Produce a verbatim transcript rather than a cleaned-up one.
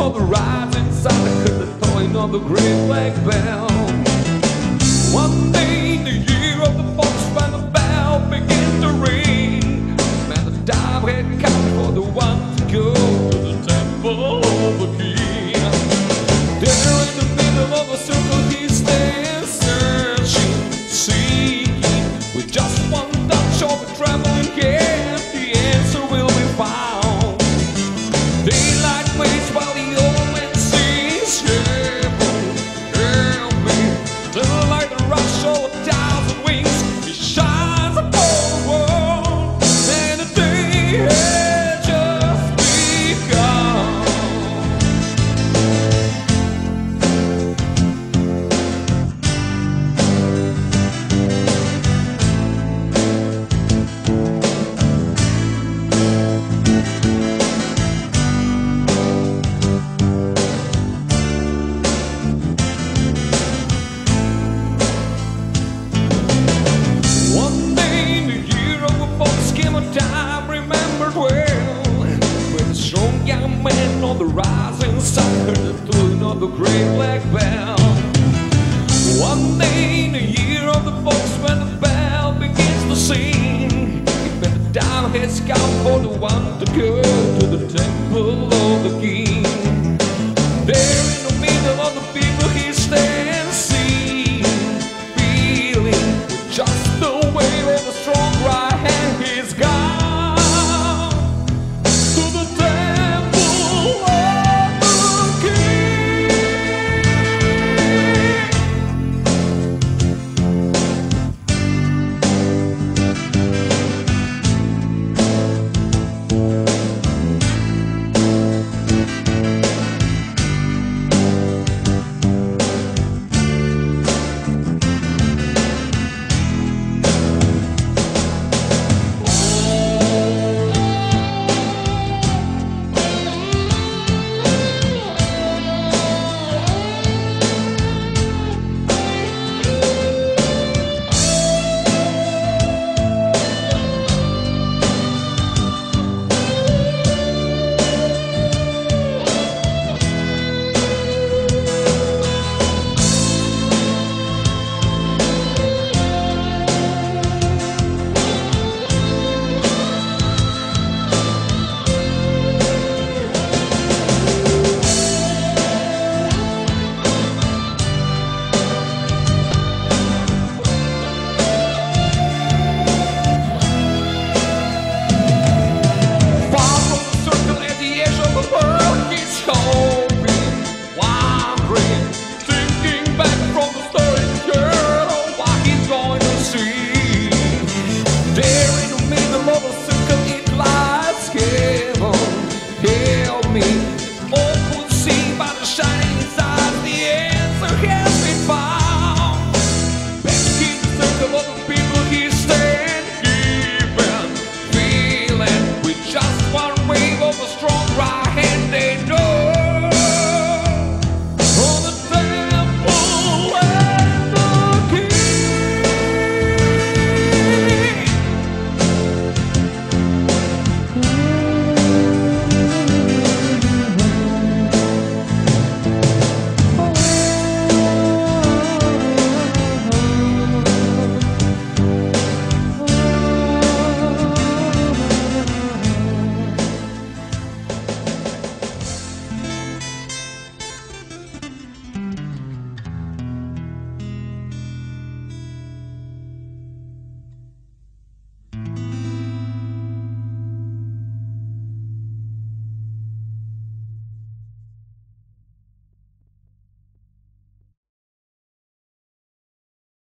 on the rising sun, I heard the tolling of the great black bell. One day in the year of the fox, when the bell began to ring, and the time had come for the one to go to the temple of the king. There in the middle of a circle he stands, searching, seeking, with just one touch of a trembling hand, the answer will be found. Daylight waits while the old man sings, help me, help me. Little like the rush of a thousand wings, it shines upon the world, and the day has just begun. One day in the year of a fox came a time remembered well, when a strong young man on the rising sun heard the tune of the great black bell.